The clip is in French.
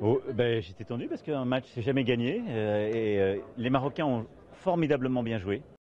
Oh, j'étais tendu parce qu'un match c'est jamais gagné et les Marocains ont formidablement bien joué.